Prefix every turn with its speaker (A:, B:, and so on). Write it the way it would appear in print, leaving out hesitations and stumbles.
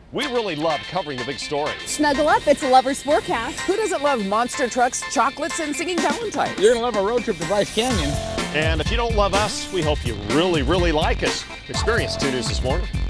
A: We really love covering the big stories.
B: Snuggle up, it's a lover's forecast.
C: Who doesn't love monster trucks, chocolates, and singing Valentines?
D: You're going to love a road trip to Bryce Canyon.
A: And if you don't love us, we hope you really like us. Experience 2 News this morning.